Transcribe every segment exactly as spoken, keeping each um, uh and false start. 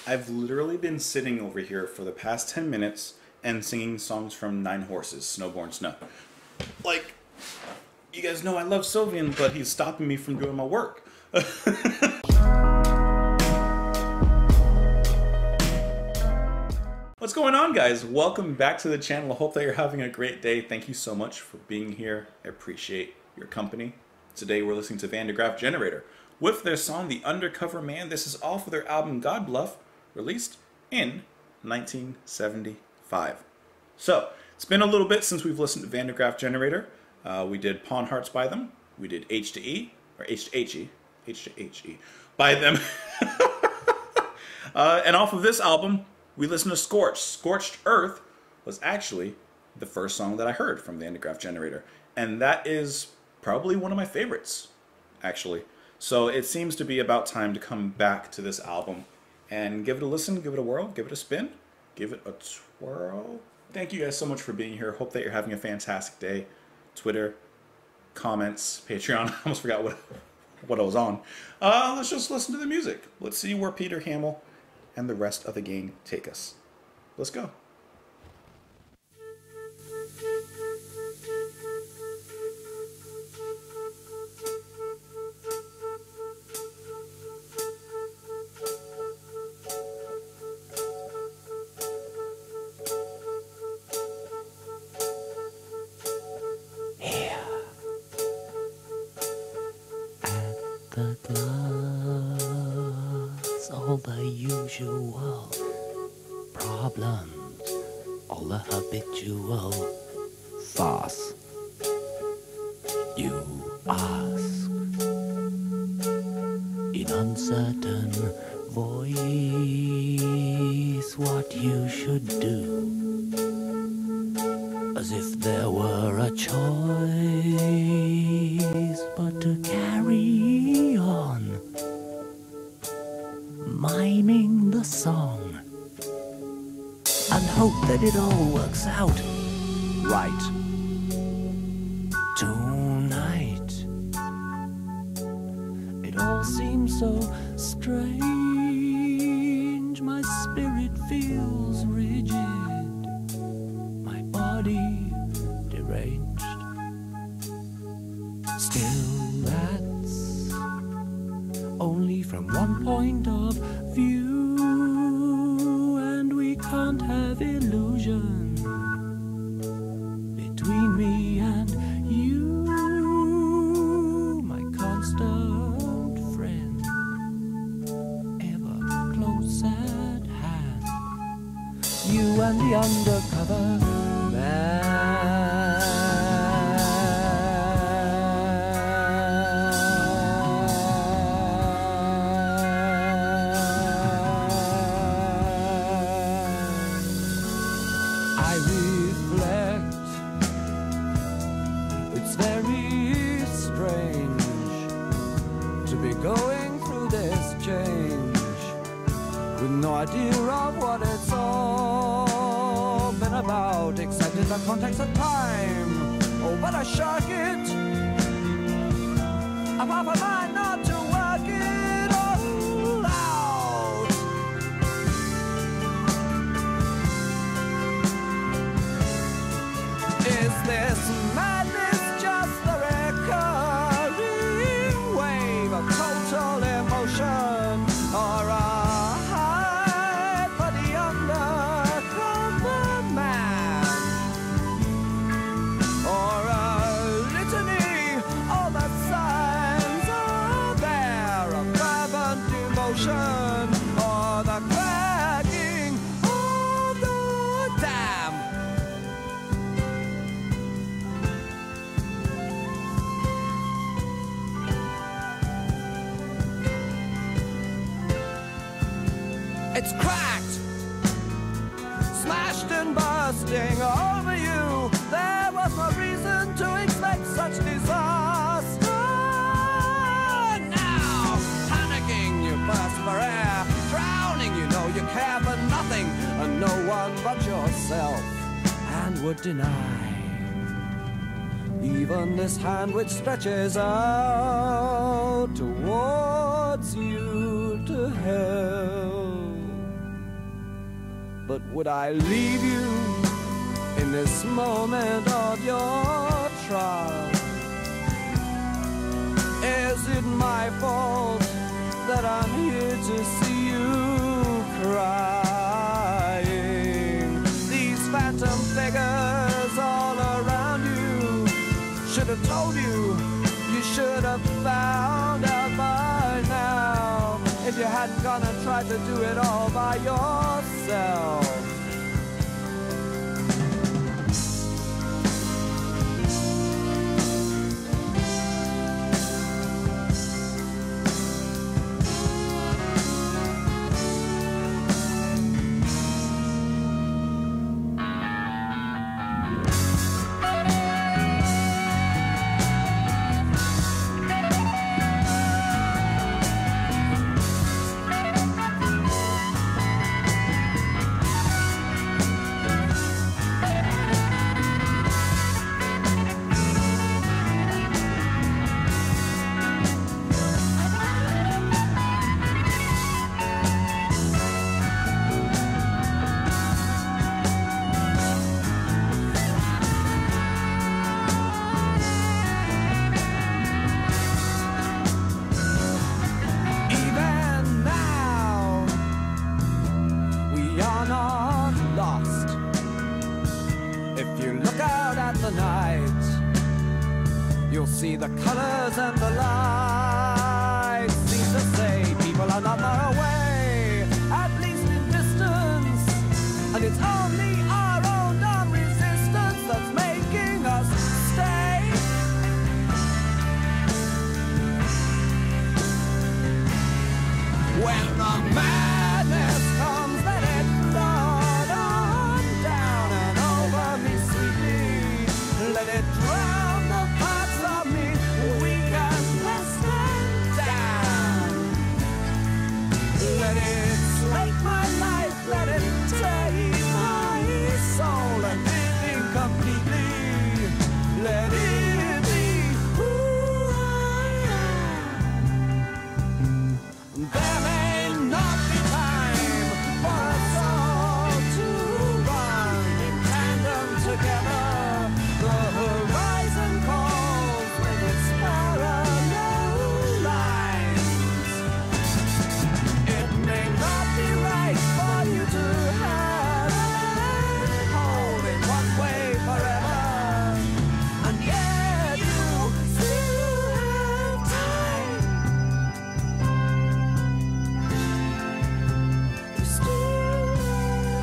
I've literally been sitting over here for the past ten minutes and singing songs from Nine Horses, Snowborn Snow. Like, you guys know I love Sylvian, but he's stopping me from doing my work. What's going on, guys? Welcome back to the channel. I hope that you're having a great day. Thank you so much for being here. I appreciate your company. Today we're listening to Graaf Generator with their song The Undercover Man. This is all for their album God Bluff, released in nineteen seventy-five. So it's been a little bit since we've listened to Graaf Generator. Uh, we did Pawn Hearts by them. We did H to E, or H to H E, H to H E by them. uh, and off of this album, we listened to Scorched. Scorched Earth was actually the first song that I heard from the Graaf Generator. And that is probably one of my favorites, actually. So it seems to be about time to come back to this album and give it a listen, give it a whirl, give it a spin, give it a twirl. Thank you guys so much for being here. Hope that you're having a fantastic day. Twitter, comments, Patreon. I almost forgot what, what I was on. Uh, let's just listen to the music. Let's see where Peter Hamill and the rest of the gang take us. Let's go. The glass, all the usual problems, all the habitual farce. You ask in uncertain voice what you should do, as if there were a choice but to carry on, miming the song, and hope that it all works out right tonight. It all seems so strange. My spirit feels rigid, my body deranged. Still, that's only from one point of view, and we can't have illusion between me and you, my constant friend, ever close at hand. You and the undercover man. I reflect, it's very strange to be going through this change with no idea of what it's all been about, except in the context of time. Oh, but I shock it, I'm off my mind not to work it all out. Is this madness just the recurring wave of total emotion, or a hype for the undercover man, or a litany? All the signs are there of fervent devotion, or the cracking of the dam. It's cracked, smashed and bursting over you. There was no reason to expect such disaster. Now, panicking, you burst for air. Drowning, you know you care for nothing and no one but yourself, and would deny even this hand which stretches out towards you to help. but would I leave you in this moment of your trial? Is it my fault that I'm here to see you crying? These phantom figures all around you should have told you, you should have found out by now, if you hadn't gone and tried to do it all by yourself. See the colors and the lights seem to say people are not far away, at least in distance, and it's only our own dumb resistance that's making us stay. When the madness comes, let it flood on down and over me sweetly, let it drown the parts of me weak and less than down. Let it slake my life, let it take my soul and live incompletely. Let it be who I am. There may not be time for us all to run in tandem together. The horizon calls with its parallel lines. It may not be right for you to have and hold in one way forever, and yet you still have time. You still have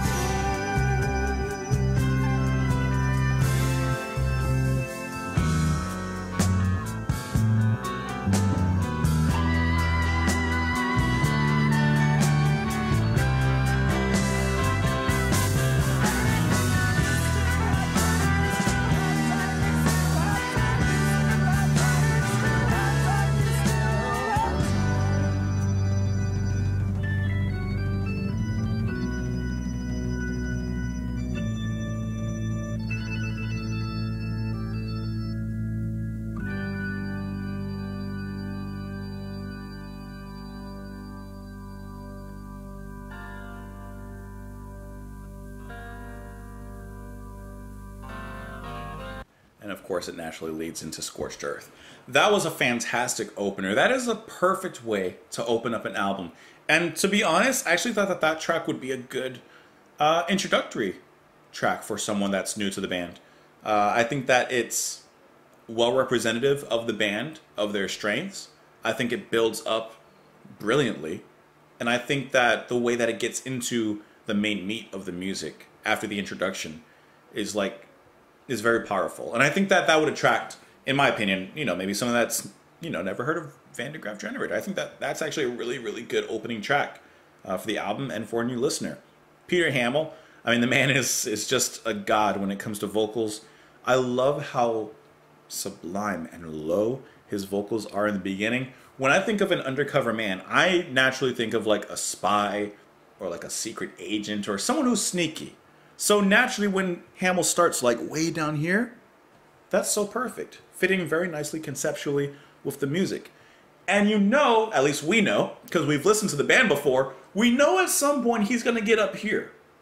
And of course, it naturally leads into Scorched Earth. That was a fantastic opener. That is a perfect way to open up an album. And to be honest, I actually thought that that track would be a good uh, introductory track for someone that's new to the band. Uh, I think that it's well representative of the band, of their strengths. I think it builds up brilliantly. And I think that the way that it gets into the main meat of the music after the introduction is like is very powerful. And I think that that would attract, in my opinion, you know, maybe someone that's, you know, never heard of Van de Graaf Generator. I think that that's actually a really, really good opening track uh, for the album and for a new listener. Peter Hamill, I mean, the man is, is just a god when it comes to vocals. I love how sublime and low his vocals are in the beginning. When I think of an undercover man, I naturally think of like a spy or like a secret agent or someone who's sneaky. So naturally when Hamill starts like way down here, that's so perfect, fitting very nicely conceptually with the music. And you know, at least we know, because we've listened to the band before, we know at some point he's going to get up here.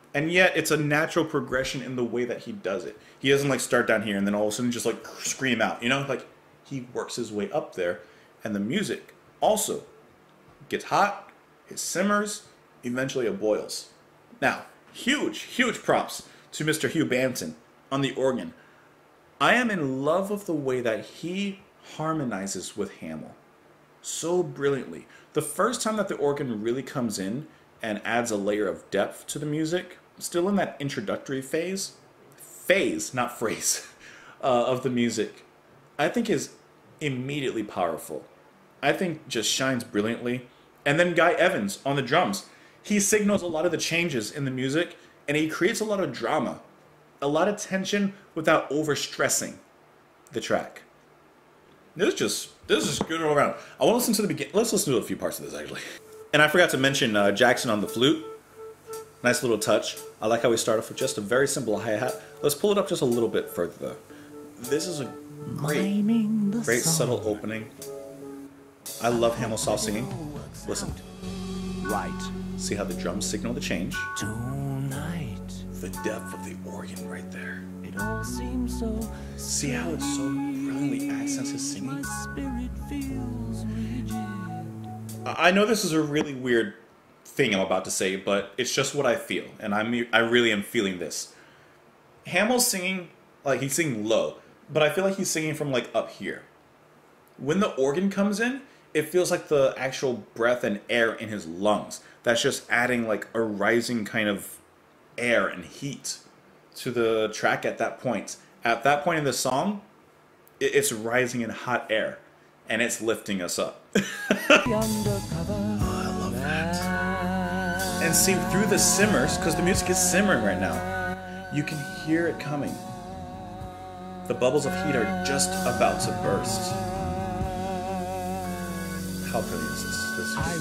And yet, it's a natural progression in the way that he does it. He doesn't like start down here and then all of a sudden just like scream out, you know? Like, he works his way up there. And the music also gets hot, it simmers, eventually it boils. Now, huge, huge props to Mister Hugh Banton on the organ. I am in love with the way that he harmonizes with Hamill so brilliantly. The first time that the organ really comes in and adds a layer of depth to the music, still in that introductory phase, phase, not phrase, uh, of the music, I think is immediately powerful. I think just shines brilliantly. And then Guy Evans on the drums. He signals a lot of the changes in the music, and he creates a lot of drama, a lot of tension without overstressing the track. This is just, this is good all around. I want to listen to the beginning. Let's listen to a few parts of this, actually. And I forgot to mention uh, Jackson on the flute. Nice little touch. I like how we start off with just a very simple hi-hat. Let's pull it up just a little bit further, though. This is a great, great subtle opening. I love Hamill's soft singing. Listen. Right. See how the drums signal the change? Tonight. The depth of the organ right there. It all seems so. See how it so brilliantly accents his singing? My spirit feels rigid. I know this is a really weird thing I'm about to say, but it's just what I feel, and I'm I really am feeling this. Hamill's singing like he's singing low, but I feel like he's singing from like up here. When the organ comes in, it feels like the actual breath and air in his lungs. That's just adding like a rising kind of air and heat to the track at that point. At that point in the song, it's rising in hot air, and it's lifting us up. Oh, I love that. And see, through the simmers, because the music is simmering right now, you can hear it coming. The bubbles of heat are just about to burst. How brilliant is this?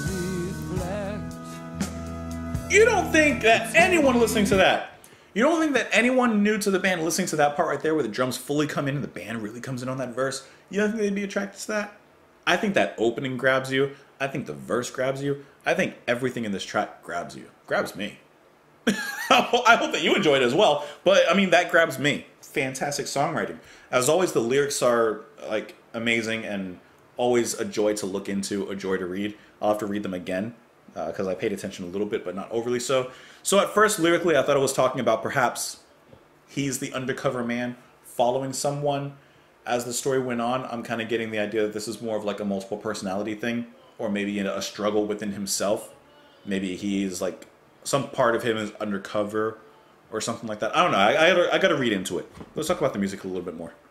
this you don't think that anyone listening to that, you don't think that anyone new to the band listening to that part right there where the drums fully come in and the band really comes in on that verse, you don't think they'd be attracted to that? I think that opening grabs you. I think the verse grabs you. I think everything in this track grabs you. Grabs me. I hope that you enjoy it as well. But, I mean, that grabs me. Fantastic songwriting. As always, the lyrics are, like, amazing and always a joy to look into, a joy to read. I'll have to read them again because uh, I paid attention a little bit, but not overly so. So at first, lyrically, I thought it was talking about perhaps he's the undercover man following someone. As the story went on, I'm kind of getting the idea that this is more of like a multiple personality thing, or maybe a struggle within himself. Maybe he's like, some part of him is undercover or something like that. I don't know. I, I, gotta, I gotta read into it. Let's talk about the music a little bit more.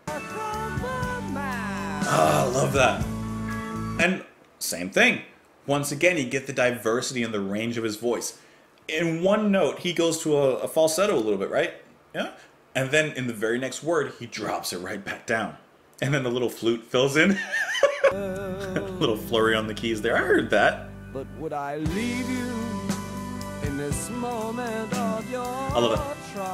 Ah, I love that. And same thing. Once again, you get the diversity and the range of his voice. In one note, he goes to a, a falsetto a little bit, right? Yeah. And then in the very next word, he drops it right back down. And then the little flute fills in. A little flurry on the keys there. I heard that. But would I leave you in this moment of your I love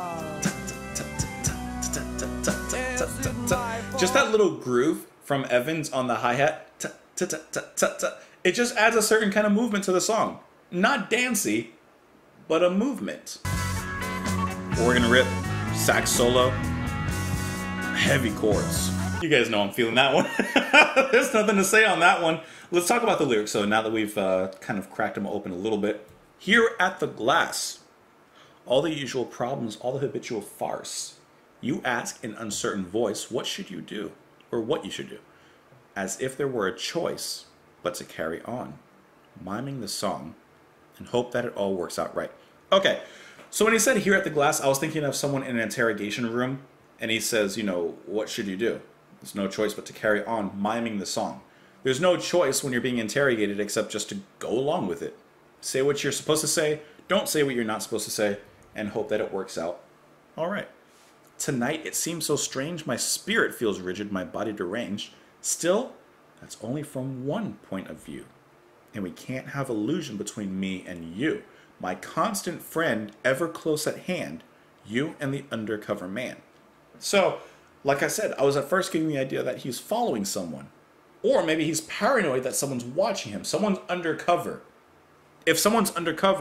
it. Just that little groove from Evans on the hi-hat. It just adds a certain kind of movement to the song. Not dancey, but a movement. Organ rip, sax solo, heavy chords. You guys know I'm feeling that one. There's nothing to say on that one. Let's talk about the lyrics, so now that we've uh, kind of cracked them open a little bit. Here at the glass, all the usual problems, all the habitual farce. You ask in uncertain voice, what should you do? Or what you should do. As if there were a choice, but to carry on. Miming the song, and hope that it all works out right. Okay, so when he said here at the glass, I was thinking of someone in an interrogation room, and he says, you know, what should you do? There's no choice but to carry on miming the song. There's no choice when you're being interrogated except just to go along with it. Say what you're supposed to say, don't say what you're not supposed to say, and hope that it works out. All right. Tonight it seems so strange, my spirit feels rigid, my body deranged. Still, that's only from one point of view. And we can't have illusion between me and you. My constant friend, ever close at hand, you and the undercover man. So, like I said, I was at first getting the idea that he's following someone. Or maybe he's paranoid that someone's watching him. Someone's undercover. If someone's undercover,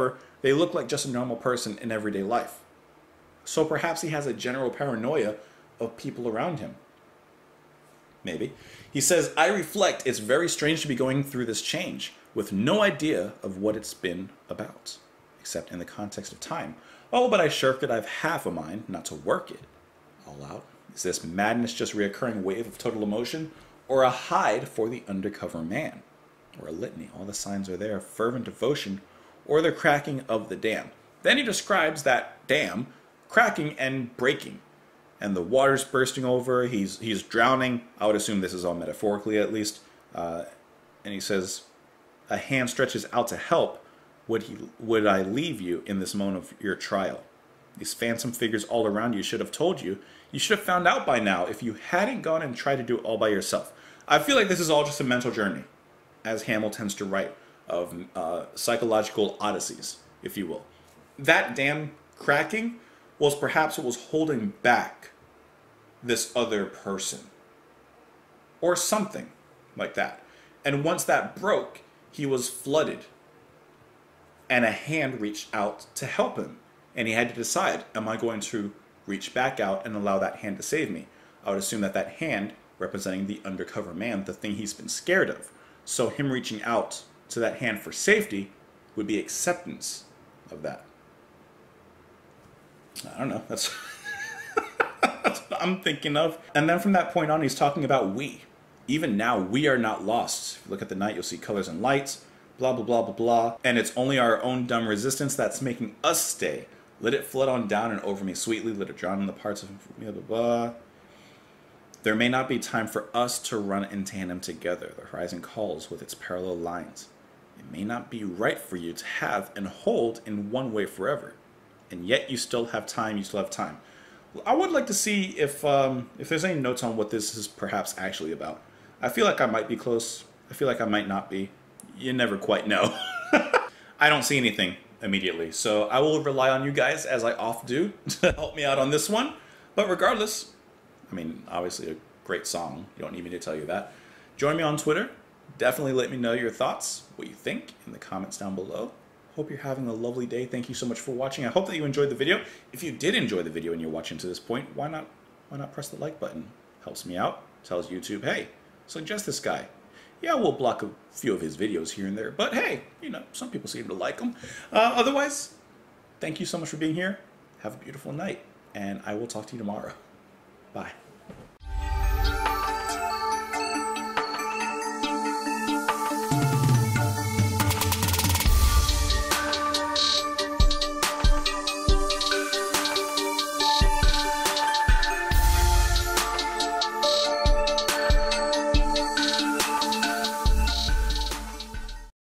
They look like just a normal person in everyday life. So perhaps he has a general paranoia of people around him. Maybe. He says, I reflect it's very strange to be going through this change with no idea of what it's been about, except in the context of time. Oh, but I shirked it. I've half a mind not to work it all out. Is this madness just a reoccurring wave of total emotion, or a hide for the undercover man? Or a litany, all the signs are there, fervent devotion, or the cracking of the dam. Then he describes that dam cracking and breaking, and the water's bursting over, he's he's drowning. I would assume this is all metaphorically at least. Uh, and he says, a hand stretches out to help. Would, he, would I leave you in this moment of your trial? These phantom figures all around you should have told you. You should have found out by now if you hadn't gone and tried to do it all by yourself. I feel like this is all just a mental journey, as Hamill tends to write, of uh, psychological odysseys, if you will. That dam cracking was perhaps what was holding back this other person, or something like that. And once that broke, he was flooded, and a hand reached out to help him. And he had to decide, am I going to reach back out and allow that hand to save me? I would assume that that hand, representing the undercover man, the thing he's been scared of. So him reaching out to that hand for safety would be acceptance of that. I don't know. That's, that's what I'm thinking of. And then from that point on, he's talking about we. Even now, we are not lost. If you look at the night, you'll see colors and lights, blah, blah, blah, blah, blah. And it's only our own dumb resistance that's making us stay. Let it flood on down and over me sweetly. Let it drown in the parts of blah, blah, blah. There may not be time for us to run in tandem together. The horizon calls with its parallel lines. It may not be right for you to have and hold in one way forever. And yet you still have time, you still have time. I would like to see if um, if there's any notes on what this is perhaps actually about. I feel like I might be close. I feel like I might not be. You never quite know. I don't see anything immediately, so I will rely on you guys, as I often do, to help me out on this one. But regardless, I mean, obviously a great song. You don't need me to tell you that. Join me on Twitter. Definitely let me know your thoughts, what you think, in the comments down below. Hope you're having a lovely day. Thank you so much for watching. I hope that you enjoyed the video. If you did enjoy the video and you're watching to this point, why not why not press the like button? Helps me out. Tells YouTube, hey, suggest this guy. Yeah, we'll block a few of his videos here and there, but hey, you know, some people seem to like them. Uh, otherwise, thank you so much for being here. Have a beautiful night, and I will talk to you tomorrow. Bye.